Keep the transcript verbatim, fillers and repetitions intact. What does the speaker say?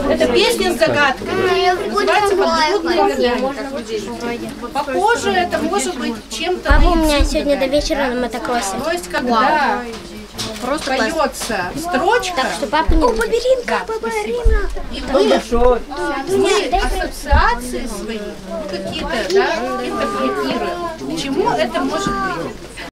Это песня с загадкой. Называется «Подводная гавань». Похоже, это может быть чем-то... Папа, у меня сегодня до вечера на мотокроссе. То есть, когда просто поется строчка... Так что папа не... О, балеринка, балерина! И вы, мы ассоциации свои, ну, какие-то, да, интерпретируем. Почему это может быть?